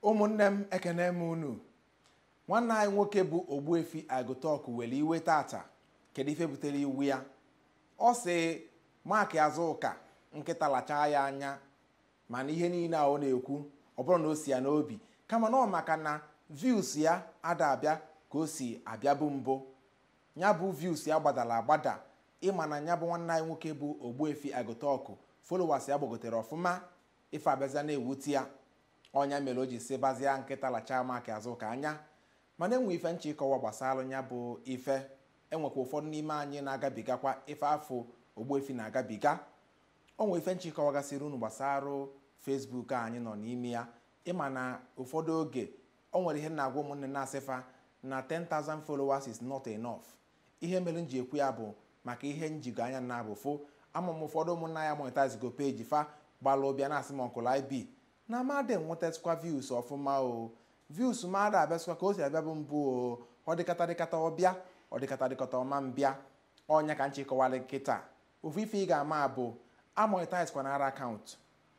ụmụnne m ekene m unu nwanne anyị nwoke bụ Ogbuefi Agụtọkụ were iwe tata kedu ife butere iwu ya ọ sị Mark Azụka nkịta lachaa ya anya mana ihe niile a ọ na-ekwu ọ bụrụ na o si ya n'obi kama na ọ maka na views ya ada abịa ka o si abịa bụ mbụ ya bụ views ya gbadara agbada ịma na ya bụ nwanne anyị nwoke bụ Ogbuefi Agụtọkụ followers ya gbagotere ọfụma ife abịazịa na-ewuti ya ọnya mere o ji si bazia nkịta lachaa Mark Azụka anya mana enwe ife nche ịkọwa gbasara ya bụ ife enwekwa ụfọdụ n'ime anyị na-agabigakwa ife afọ Ogbuefi na-agabiga onwe ife nche ịkọwagasịrị unu gbasara Facebook anyị nọ n'ime ya ịma na ụfọdụ oge o nwere ihe na-agwa ụmụnne na-asịfa na 10,000 followers is not enough ihe mere nji ekwu ya bụ maka ihe njigo anya na bụ fo ama m ụfọdụ ụmụnna ya monetize go page fa gbalụ ụbịa na-asị m Uncle IB na mmadụ enwetasịkwa views ọfụma o views mmadụ abịasịkwa ka o si abịa bụ mbụ o ọ dịkata ọbịa ọ dịkata ọma mbịa ọnya ka nchi kọwara kịta ofu ife ị ga-ama bụ amonetize kwa nara akaụntụ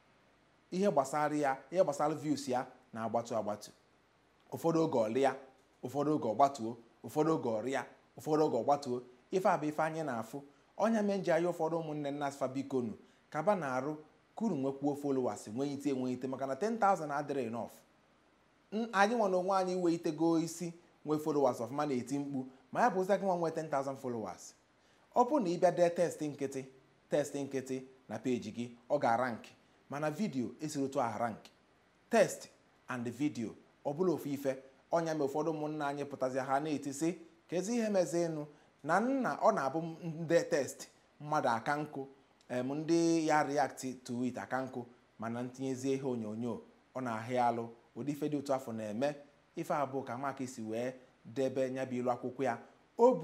ihe gbasara views ya na-agbatu ụfọdụ oge ọlịa ụfọdụ oge ọgbatuo ụfọdụ oge ọrịa ụfọdụ oge ọgbatuo ife a bụ ife anyị na-afụ ọnya mee nji anyị ụfọdụ ụmụnne nna asfa bikonu kaba na-arụ kuru nwekwuo followers enweghite maka na 10,000 adịrị enough anyị nwa na onwe anyị weitego isi nwee followers ọfụma na-eti mkpu ma ya bụ ụzọ gị nwa nwee 10,000 followers ọ bụ na ịbịa dee test nkịtị na peji gị ọ ga-rank mana vidio esiri otu aha rank test and video ọ bụla ofu ife ọnya mee ụfọdụ ụmụnna anyị pụtazi ha na-etisi ka ezi ihe mezienụ na nna ọ na-abụ ndị test mmadụ aka nkụ ndị ya react to it aka nkụ mana ntinyezie ihe onyonyo ọ na-ahịa alụ ụdị ife dị otu afọ na-eme ife abụọ ka Mark si wee debe nya bụ ilu akwụkwọ ya o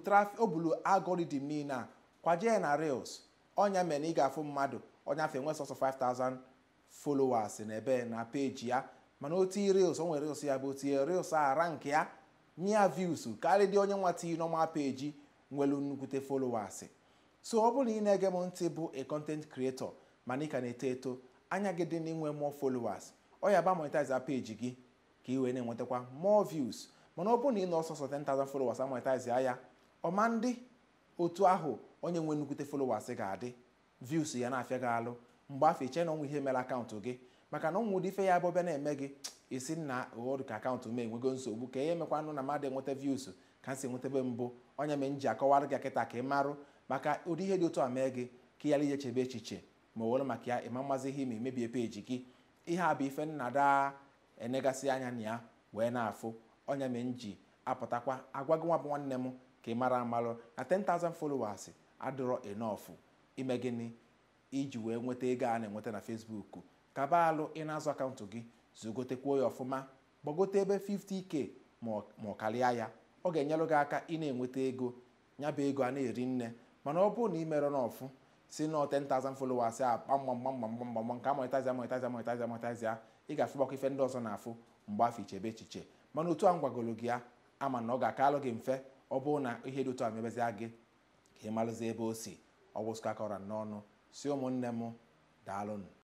bulu algorithm niile a kwaje ya na reels ọnya mere na ị ga-afụ mmadụ ọnya afọ enwe sọsọ 5,000 followers na ebe na peji ya mana o tinye reels o nwere reels ya bụ otinye reels a rank ya nye ya views karịa dị onye nwa tinye n'ọma peji nwere nnukwute followers so ọ bụrụ na ị na-ege m ntị bụ a content creator mana ị ka na-eto eto anya gị dị n'inwe more followers ọ ya ba monetize page gị ka ị wee na-enwetakwa more views mana ọ bụrụ na ị nọ ọsọsọ 10,000 followers monetize ya ọma ndị otu ahụ onye nwe nnukwute followers ga-adị views ya na-afịa gị alụ mgbe afọ iche na ọnwụ ihe mere akaụntụ gị maka na ọnwụ ụdị ife ya bụbịa na-eme gị isi na ụdị ka akaụntụ m enwego nsogbu ka ihe emekwanụ na mmadụ enweta views ka nsi enwetebe mbụ onye me nji akọwara gị kịta ka ị marụ maka ụdị ihe dị otu a mee gị ka ya ije chebe echiche ma were maka ya ịma mmazi ihe ma emebie peji gị ihe a bụ ife nna daa enegasị anya na ya wee na-afụ onye me nji apụtakwa agwa gị nwa bụ nwanne m ka ị mara amalụ na 10,000 followers adịrọ enough ime gịnị iji wee nweta ego a na-enweta na Facebook kaba alụ ị na-azụ akaụntụ gị zugotekwuo ya ọfụma gbagote ebe 50k ma ọ karịa ya ọ ga-enyere gị aka ị na-enweta ego ya bụ ego a na-eri nne mana ọ bụrụ na ị mere n'ọfụ si na 10,000 followers a kpamgbamgbamgbamgbam nke monetize ya ị ga-afụgbakọ ife ndị ọzọ na-afụ mgbe afọ ichebe echiche mana otu a m gwagoro gị ya ama na ọ ga-aka alụ gị mfe ọ bụrụ na ihe dị otu a mebezia gị ka ị malụzi ebe o si ọ gwụsịka akọrọ n'ọnụ si ụmụnne m daalụnụ.